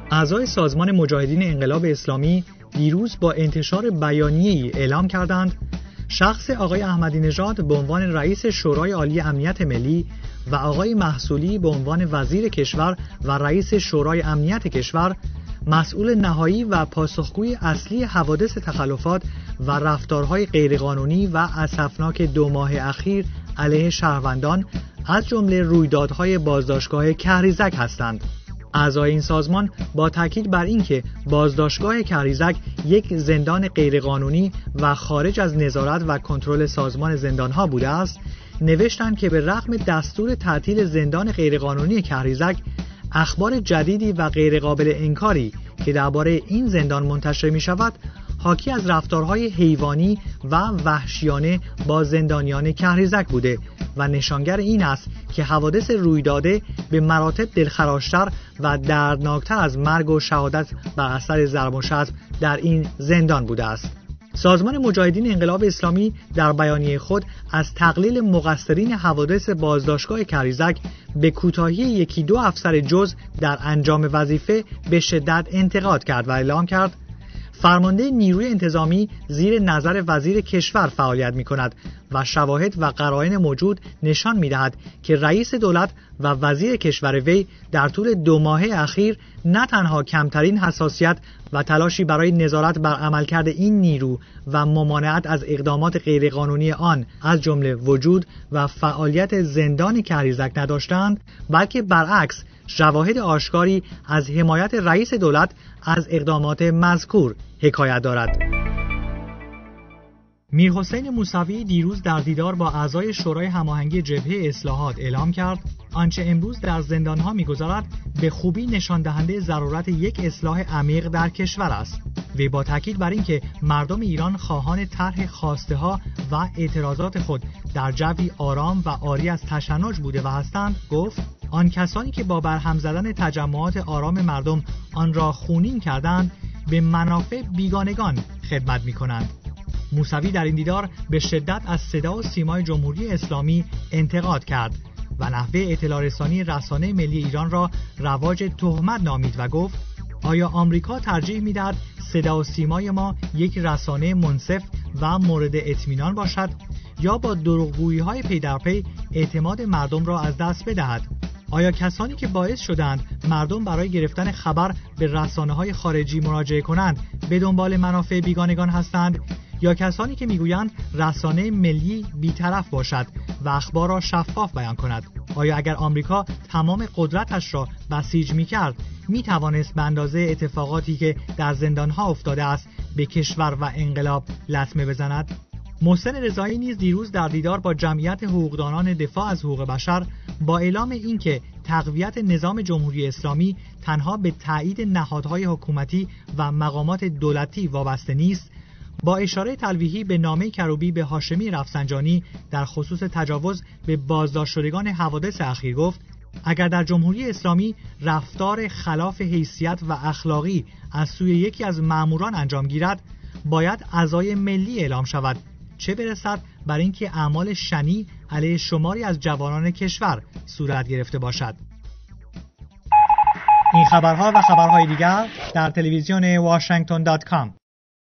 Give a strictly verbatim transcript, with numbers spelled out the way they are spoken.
اعضای سازمان مجاهدین انقلاب اسلامی دیروز با انتشار بیانیه‌ای اعلام کردند شخص آقای احمدی نژاد به عنوان رئیس شورای عالی امنیت ملی و آقای محصولی به عنوان وزیر کشور و رئیس شورای امنیت کشور مسئول نهایی و پاسخگوی اصلی حوادث تخلفات و رفتارهای غیرقانونی و اسفناک دو ماه اخیر علیه شهروندان از جمله رویدادهای بازداشتگاه کهریزک هستند. اعضای این سازمان با تاکید بر اینکه بازداشتگاه کهریزک یک زندان غیرقانونی و خارج از نظارت و کنترل سازمان زندانها بوده است، نوشتند که به رغم دستور تعطیل زندان غیرقانونی کهریزک، اخبار جدیدی و غیرقابل انکاری که درباره این زندان منتشر می شود حاکی از رفتارهای حیوانی و وحشیانه با زندانیان کهریزک بوده و نشانگر این است که حوادث روی داده به مراتب دلخراشتر و دردناکتر از مرگ و شهادت بر اثر ضرب و شتم در این زندان بوده است. سازمان مجاهدین انقلاب اسلامی در بیانیه خود از تقلیل مقصرین حوادث بازداشتگاه کهریزک به کوتاهی یکی دو افسر جز در انجام وظیفه به شدت انتقاد کرد و اعلام کرد فرمانده نیروی انتظامی زیر نظر وزیر کشور فعالیت می کند و شواهد و قرائن موجود نشان می دهد که رئیس دولت و وزیر کشور وی در طول دو ماه اخیر نه تنها کمترین حساسیت و تلاشی برای نظارت بر عملکرد این نیرو و ممانعت از اقدامات غیرقانونی آن از جمله وجود و فعالیت زندان کهریزک نداشتند، بلکه برعکس شواهد آشکاری از حمایت رئیس دولت از اقدامات مذکور حکایت دارد. میرحسین موسوی دیروز در دیدار با اعضای شورای هماهنگی جبهه اصلاحات اعلام کرد آنچه امروز در زندانها می‌گذرد به خوبی نشان دهنده ضرورت یک اصلاح عمیق در کشور است. وی با تاکید بر اینکه مردم ایران خواهان طرح خواسته‌ها و اعتراضات خود در جوی آرام و عاری از تشنج بوده و هستند، گفت آن کسانی که با برهم زدن تجمعات آرام مردم آن را خونین کردند به منافع بیگانگان خدمت می‌کنند. موسوی در این دیدار به شدت از صدا و سیمای جمهوری اسلامی انتقاد کرد و نحوه اطلاع رسانی رسانه ملی ایران را رواج تهمت نامید و گفت آیا آمریکا ترجیح می‌دهد صدا و سیمای ما یک رسانه منصف و مورد اطمینان باشد یا با دروغگویی‌های پی در پی اعتماد مردم را از دست بدهد؟ آیا کسانی که باعث شدند مردم برای گرفتن خبر به رسانه‌های خارجی مراجعه کنند به دنبال منافع بیگانگان هستند یا کسانی که میگویند رسانه ملی بی‌طرف باشد و اخبار را شفاف بیان کند؟ آیا اگر آمریکا تمام قدرتش را بسیج می‌کرد می‌توانست به اندازه اتفاقاتی که در زندان‌ها افتاده است به کشور و انقلاب لطمه بزند؟ محسن رضایی نیز دیروز در دیدار با جمعیت حقوقدانان دفاع از حقوق بشر با اعلام اینکه تقویت نظام جمهوری اسلامی تنها به تایید نهادهای حکومتی و مقامات دولتی وابسته نیست، با اشاره تلویحی به نامه کروبی به هاشمی رفسنجانی در خصوص تجاوز به بازداشت شدگان حوادث اخیر گفت اگر در جمهوری اسلامی رفتار خلاف حیثیت و اخلاقی از سوی یکی از ماموران انجام گیرد باید عزای ملی اعلام شود، چه برسد بر اینکه اعمال شنیع علیه شماری از جوانان کشور صورت گرفته باشد. این خبرها و خبرهای دیگر در تلویزیون واشنگتن دات کام.